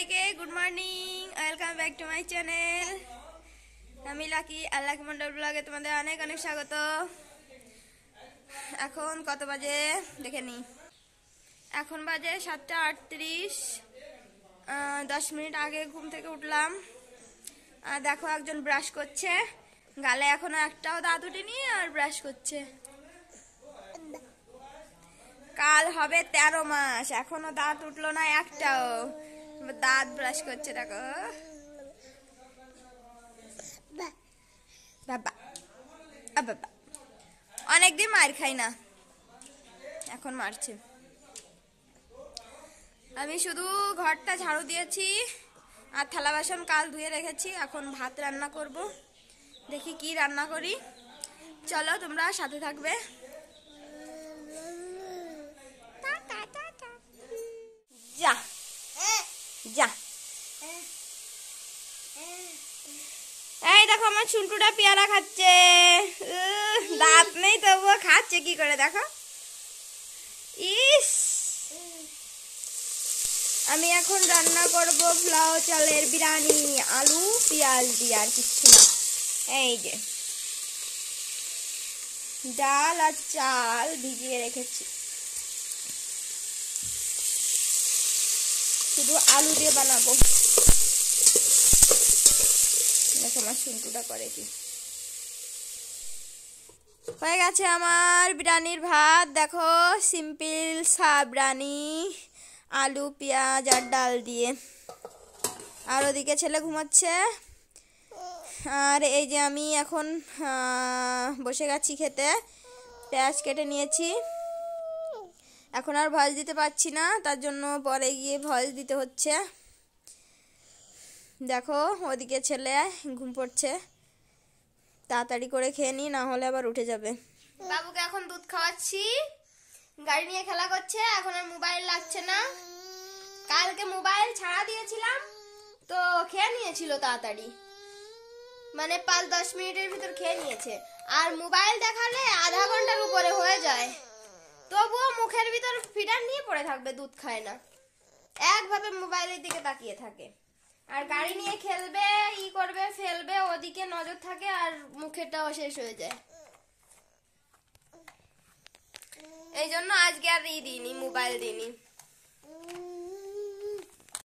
সবাইকে good morning, welcome back to my channel. আমি লাকি আর লাকি মন্ডল ব্লগে তোমাদের অনেক অনেক স্বাগত। এখন কত বাজে দেখে নি, এখন বাজে 7:38। 10 মিনিট আগে ঘুম থেকে উঠলাম। আর দেখো একজন ব্রাশ করছে, গালে এখনো একটাও দাঁত উঠেনি আর ব্রাশ করছে। কাল হবে 13 মাস, এখনো দাঁত উঠলো না একটাও, দাঁত ব্রাশ করছে। দেখো বাবা বাবা, অনেকদিন মার খাই না, এখন মারছে। আমি শুধু ঘরটা ঝাড়ু দিয়েছি আর থালা বাসন কাল ধুয়ে রেখেছি। এখন ভাত রান্না করব, দেখি কি রান্না করি, চলো তোমরা সাথে থাকবে। যা যা, এই দেখো আমার চুলটুটা পেয়ারা খাচ্ছে, দাঁত নেই তবুও খাচ্ছে কি করে দেখো। ইস, আমি এখন রান্না করব পোলাও চালের বিরিয়ানি, আলু পেঁয়াজ দিয়ে, আর কিচ্ছু না। এই যে ডাল আর চাল ভিজিয়ে রেখেছি, শুধু আলু দিয়ে বানাবো। দেখো আমার শুনটুটা করে কি হয়ে গেছে আমার বিরিয়ানির ভাত। দেখো সিম্পল সাবরানি, আলু পেঁয়াজ আর ডাল দিয়ে। আর ওদিকে ছেলে ঘুমাচ্ছে। আর এই যে আমি এখন বসে গেছি খেতে, পেঁয়াজ কেটে নিয়েছি। এখন আর ভয়েস দিতে পারছি না, তার জন্য পরে গিয়ে ভয়েস দিতে হচ্ছে। দেখো ওদিকে ছেলে ঘুম পড়ছে, তাড়াতাড়ি করে খেয়ে নি, না হলে আবার উঠে যাবে। বাবুকে এখন দুধ খাওয়াচ্ছি, গাড়ি নিয়ে খেলা করছে, এখন আর মোবাইল লাগছে না। কালকে মোবাইল ছাড়া দিয়েছিলাম তো খেয়ে নিয়েছিল তাড়াতাড়ি, মানে 5-10 মিনিটের ভিতর খেয়ে নিয়েছে। আর মোবাইল দেখালে আধা ঘন্টার উপরে হয়ে যায়, তবুও মুখের ভিতর ফিডার নিয়ে পড়ে থাকবে, দুধ খায় না, একভাবে মোবাইলের দিকে তাকিয়ে থাকে। আর গাড়ি নিয়ে খেলবে, ই করবে, ফেলবে, ওদিকে নজর থাকে আর মুখেরটাও শেষ হয়ে যায়। এই জন্য আজকে আর দিইনি, মোবাইল দিইনি।